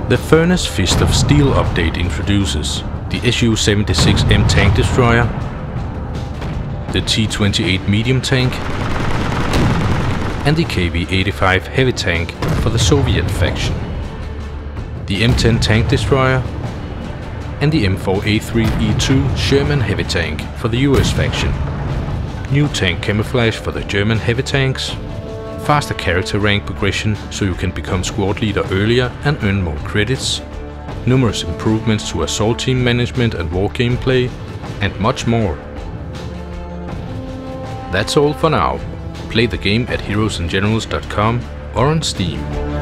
The Furnace Fist of Steel update introduces the Su-76M tank destroyer, the T-28 medium tank, and the KV-85 heavy tank for the Soviet faction, the M10 tank destroyer, and the M4A3E2 Sherman heavy tank for the US faction. New tank camouflage for the German heavy tanks, faster character rank progression so you can become squad leader earlier and earn more credits, numerous improvements to assault team management and war gameplay, and much more. That's all for now. Play the game at heroesandgenerals.com or on Steam.